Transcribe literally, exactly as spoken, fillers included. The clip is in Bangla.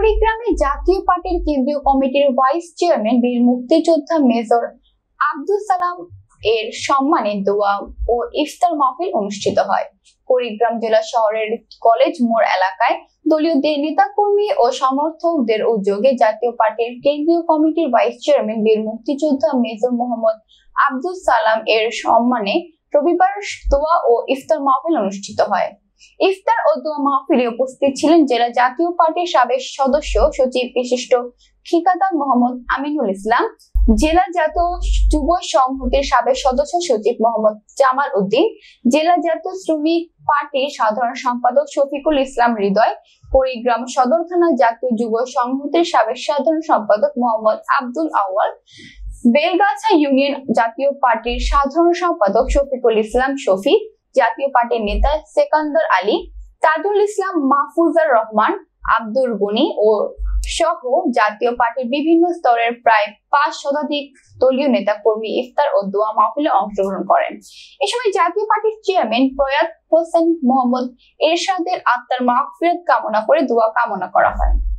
কুড়িগ্রামে জাতীয় পার্টির কেন্দ্রীয় কমিটির ভাইস চেয়ারম্যান বীর মুক্তিযোদ্ধা মেজর আব্দুল সালাম এর সম্মানে দোয়া ও ইফতার মাহফিল অনুষ্ঠিত হয়। কুড়িগ্রাম জেলা শহরের কলেজ মোড় এলাকায় দলীয় নেতাকর্মী ও সমর্থকদের উদ্যোগে জাতীয় পার্টির কেন্দ্রীয় কমিটির ভাইস চেয়ারম্যান বীর মুক্তিযোদ্ধা মেজর মোহাম্মদ আব্দুল সালাম এর সম্মানে রবিবার দোয়া ও ইফতার মাহফিল অনুষ্ঠিত হয়। ইফতার ও দোয়া মাহফিলে উপস্থিত ছিলেন জেলা জাতীয় পার্টির সাবেক সদস্য সচিব বিশিষ্ট ঠিকাদার মোহাম্মদ আমিনুল ইসলাম, জেলা জাতীয় যুব সংহতির সাবেক সদস্য সচিব মোহাম্মদ জামাল উদ্দিন, জেলা জাতীয় শ্রমিক পার্টির সাধারণ সম্পাদক শফিকুল ইসলাম হৃদয়, কুড়িগ্রাম সদর থানা জাতীয় যুব সংহতির সাবেক সাধারণ সম্পাদক মোহাম্মদ আব্দুল আওয়াল, বেলগাছা ইউনিয়ন জাতীয় পার্টির সাধারণ সম্পাদক শফিকুল ইসলাম শফি, জাতীয় পার্টির নেতা সেকান্দার আলী, তাজুল ইসলাম, মাহফুজার রহমান, আব্দুল গনি ও সহ জাতীয় পার্টির বিভিন্ন স্তরের প্রায় পাঁচ শতাধিক দলীয় নেতা কর্মী ইফতার ও দোয়া মাহফিলে অংশগ্রহণ করেন। এ সময় জাতীয় পার্টির চেয়ারম্যান প্রয়াত হোসেন মোহাম্মদ এরশাদের আত্মার মাগফিরাত কামনা করে দোয়া কামনা করা হয়।